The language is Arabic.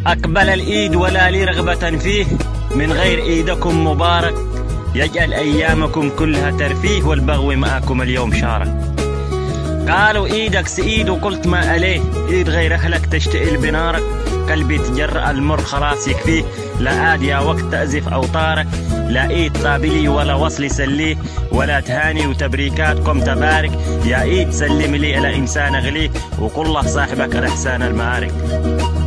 أقبل الإيد ولا لي رغبة فيه، من غير إيدكم مبارك، يجعل أيامكم كلها ترفيه، والبغو معكم اليوم شارك. قالوا إيدك سئيد وقلت ما عليه، إيد غير أهلك تشتئل بنارك، قلبي تجرأ المر خلاص يكفيه، لا عاد يا وقت تأزف أوطارك، لا إيد طابلي ولا وصلي سليه، ولا تهاني وتبريكاتكم تبارك، يا إيد سلم لي إلى إنسان أغليه، وقل الله صاحبك الإحسان المعارك.